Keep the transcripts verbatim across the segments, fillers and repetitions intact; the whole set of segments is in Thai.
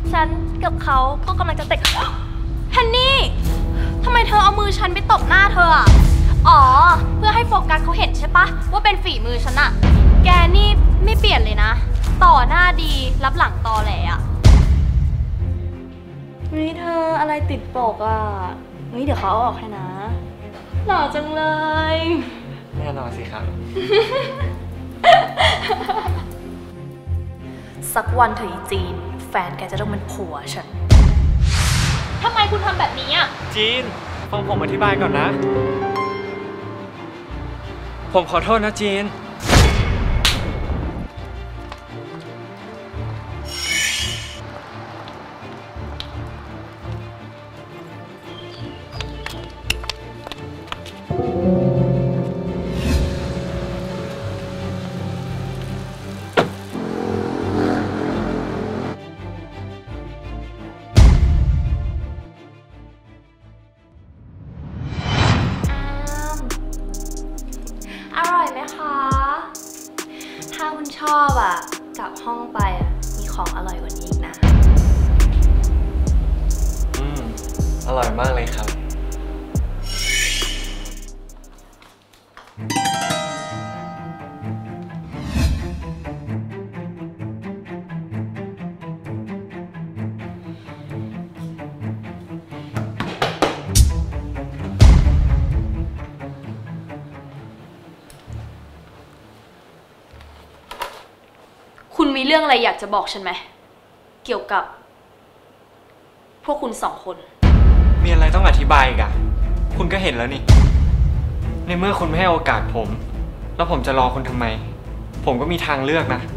ฉันกับเขาก็กำลังจะแต่งฮันนี่ทำไมเธอเอามือฉันไปตบหน้าเธออ่ะอ๋อเพื่อให้โฟกัสเขาเห็นใช่ปะว่าเป็นฝีมือฉันอะแกนี่ไม่เปลี่ยนเลยนะต่อหน้าดีรับหลังตอแหลอะนี่เธออะไรติดปกอ่ะนี่เดี๋ยวเขาเอาออกให้นะหล่อจังเลยแน่นอนสิครับสักวันเธออีจีนแฟนแกจะต้องเป็นผัวฉันทำไมคุณทำแบบนี้อ่ะจีนฟังผมอธิบายก่อนนะผมขอโทษนะจีนอร่อยไหมคะถ้าคุณชอบอ่ะกลับห้องไปอ่ะมีของอร่อยกว่านี้อีกนะอืมอร่อยมากเลยครับคุณมีเรื่องอะไรอยากจะบอกฉันไหมเกี่ยวกับพวกคุณสองคนมีอะไรต้องอธิบายอีกอะคุณก็เห็นแล้วนี่ในเมื่อคุณไม่ให้โอกาสผมแล้วผมจะรอคุณทำไมผมก็มีทางเลือกนะ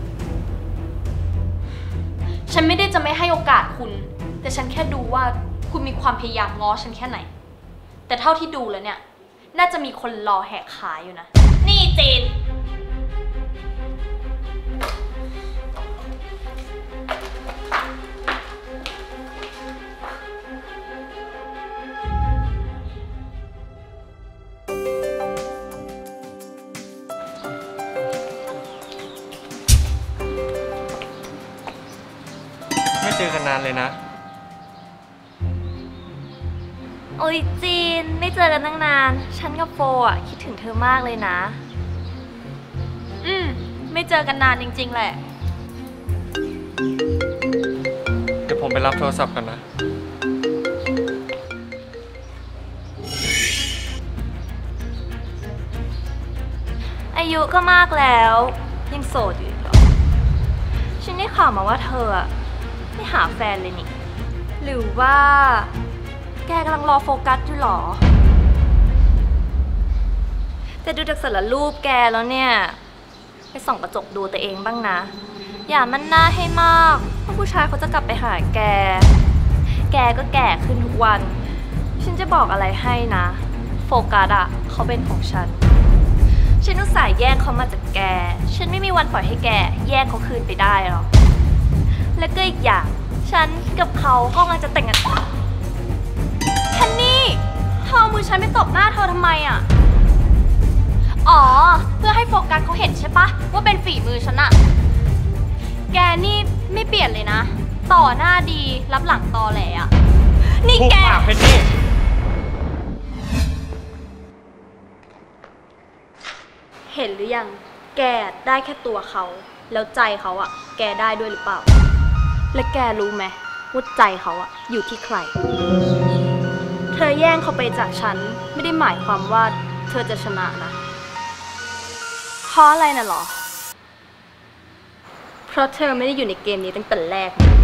ฉันไม่ได้จะไม่ให้โอกาสคุณแต่ฉันแค่ดูว่าคุณมีความพยายามง้อฉันแค่ไหนแต่เท่าที่ดูแล้วเนี่ยน่าจะมีคนรอแหกขาอยู่นะนี่เจนไม่เจอกันนานเลยนะโอ้ยจีนไม่เจอกันตั้งนานฉันกับโฟอ่ะคิดถึงเธอมากเลยนะอืมไม่เจอกันนานจริงๆแหละเดี๋ยวผมไปรับโทรศัพท์กันนะอายุก็มากแล้วยังโสดอยู่อีกเหรอฉันได้ข่าวมาว่าเธออะไม่หาแฟนเลยนี่หรือว่าแกกำลังรอโฟกัสอยู่หรอแต่ดูจากสารรูปแกแล้วเนี่ยไปส่องกระจกดูตัวเองบ้างนะอย่ามั่นหน้าให้มากเพราะผู้ชายเขาจะกลับไปหาแกแกก็แก่ขึ้นทุกวันฉันจะบอกอะไรให้นะโฟกัสอะเขาเป็นของฉันฉันอุตส่าห์แย่งเขามาจากแกฉันไม่มีวันปล่อยให้แกแย่งเขาคืนไปได้หรอกและก็อีกอย่างฉันกับเขาก็กำลังจะแต่งงานฮันนี่เธอเอามือฉันไปตบหน้าเธอทำไมอ่ะอ๋อเพื่อให้โฟกัสเขาเห็นใช่ปะว่าเป็นฝีมือฉันอะแกนี่ไม่เปลี่ยนเลยนะต่อหน้าดีรับหลังตอแหลอะนี่แกเพนนี่เห็นหรือยังแกได้แค่ตัวเขาแล้วใจเขาอะแกได้ด้วยหรือเปล่าและแกรู้ไหมว่าใจเขาอะอยู่ที่ใครเธอแย่งเขาไปจากฉันไม่ได้หมายความว่าเธอจะชนะนะเพราะอะไรน่ะหรอเพราะเธอไม่ได้อยู่ในเกมนี้ตั้งแต่แรก